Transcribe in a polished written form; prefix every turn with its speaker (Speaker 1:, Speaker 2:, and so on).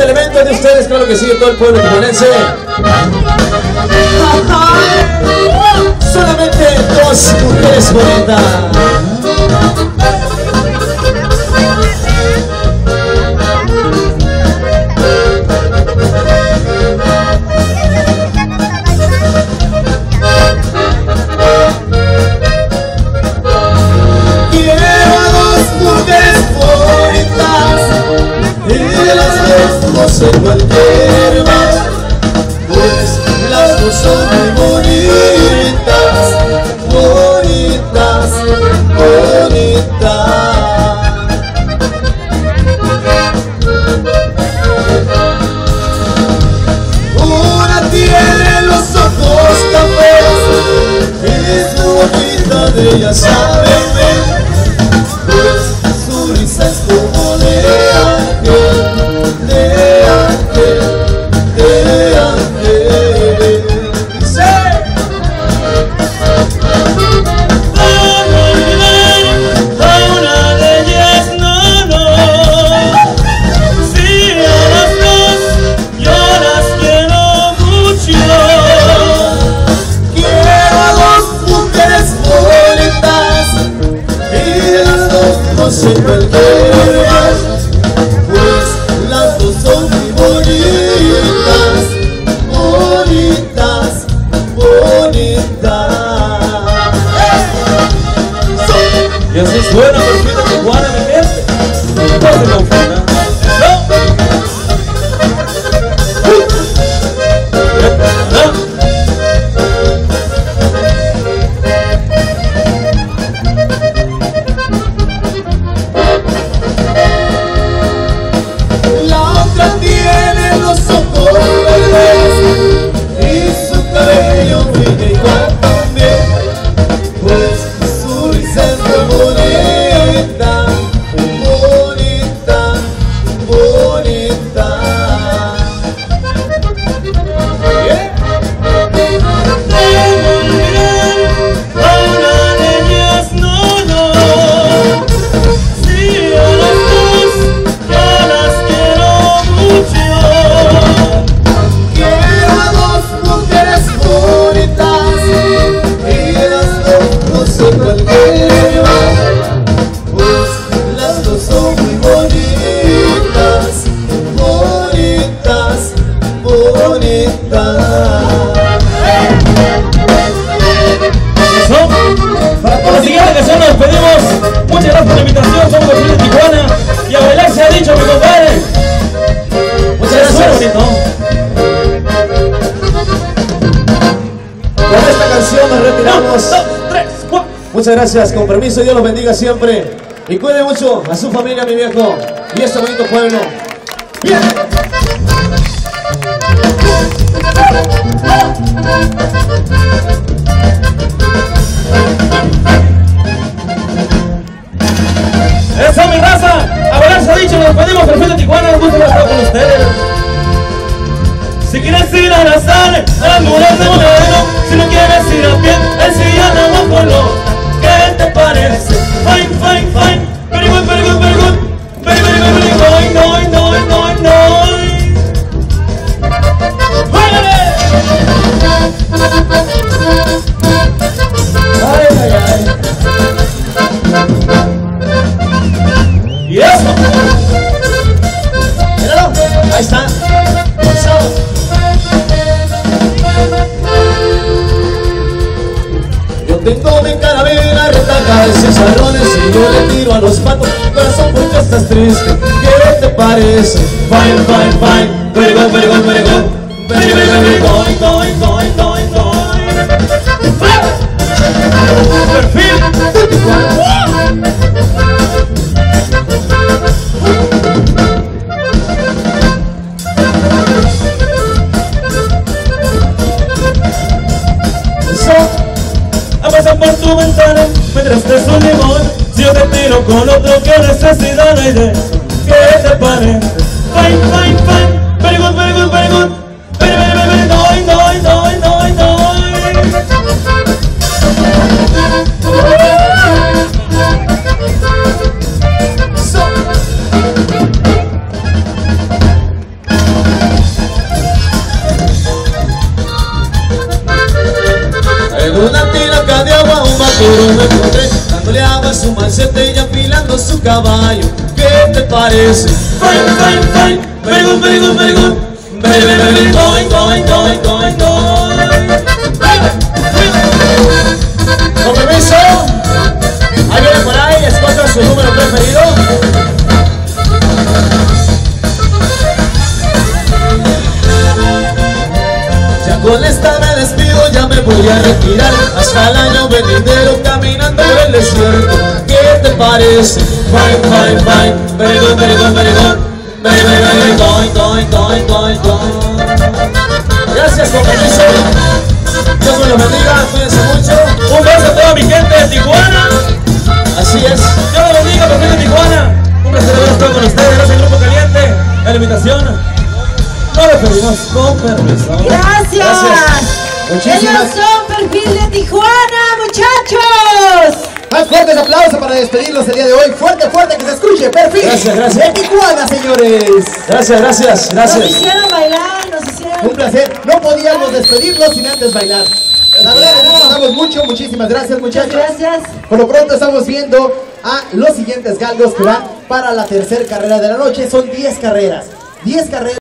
Speaker 1: elemento de ustedes, claro que sí, de todo el pueblo tijuanense. Solamente dos mujeres bonitas. No sé cualquier más, pues las dos son muy bonitas, bonitas, bonitas. Una tiene los ojos cafés y su boquita de ella sabe bien, pues su risa es como de ángel. No sé cualquier más, pues las dos son muy bonitas, bonitas, bonitas. Y así suena Perfil de Tijuana, mi gente. No se confunda. Para la siguiente canción nos despedimos. Muchas gracias por la invitación. Somos Perfil de Tijuana. Y a bailar se ha dicho, mi compadre. Muchas gracias, bonito. Con esta canción nos retiramos. 1, 2, 3, 4. Muchas gracias, con permiso, Dios los bendiga siempre. Y cuide mucho a su familia, mi viejo. Y este bonito pueblo. Bien. ¡Esa es mi raza! A bailar se ha dicho, nos despedimos. Perfil de Tijuana, nos gusta estar con ustedes. Si quieres ir a la sala, a las mujeres de Modelo. Si no quieres ir a pie, en silla de Guapolo. ¿Qué te parece? Fine, fine, fine. Very good, very good, very good. Very, very, very, very good. No, no, no, no. Ay, ay, ay. Y eso. Míralo. Ahí está. Yo tengo mi carabina retaca de chicharrones y yo le tiro a los patos. Corazón, ¿por qué estás triste? ¿Qué te parece? Fine, fine, fine. Very good, very good, very good. Very, very, very good. Perfil de Tijuana. Pasan por tu ventana, me traste un limón. Si yo te tiro con otro, ¿qué necesidad hay de eso? ¿Qué te parece? Fine, fine, fine. Very good, very good, very good. Very, very, very, very, no, no, no, no, no.
Speaker 2: tu caballo, ¿qué te parece?
Speaker 1: Fine, fine, fine. Very good, very good, very good. Very, very, very going, going, going, going, going.
Speaker 2: Con permiso, ahí viene por ahí, escoja su número preferido. Ya con esta me despido, ya me voy a retirar. Hasta el año venidero caminando por el desierto. ¿Qué te parece?
Speaker 1: Fine, fine, fine. Very good, very good, very good. Very, very, very going, going, going, going, going.
Speaker 2: Gracias, con permiso. Dios me lo bendiga, cuídense mucho.
Speaker 1: Un beso a toda mi gente de Tijuana.
Speaker 2: Así es.
Speaker 1: Dios los bendiga, perfecto Tijuana. Un placer haber estado con ustedes. Gracias, Grupo Caliente. La invitación. No lo pedimos, con permiso.
Speaker 3: Gracias.
Speaker 2: Muchísimas.
Speaker 3: Ellos son Perfil de Tijuana, muchachos.
Speaker 4: Más fuertes aplausos para despedirlos el día de hoy. Fuerte, fuerte, que se escuche. Perfil
Speaker 2: Gracias, gracias.
Speaker 4: de Tijuana, señores.
Speaker 2: Gracias, gracias,
Speaker 3: Nos
Speaker 2: gracias.
Speaker 3: hicieron bailar, nos hicieron...
Speaker 4: Un placer. No podíamos despedirlos sin antes bailar. La verdad, les disfrutamos mucho. Muchísimas gracias, muchachos.
Speaker 3: Gracias.
Speaker 4: Por lo pronto estamos viendo a los siguientes galgos que van para la tercera carrera de la noche. Son 10 carreras. 10 carreras.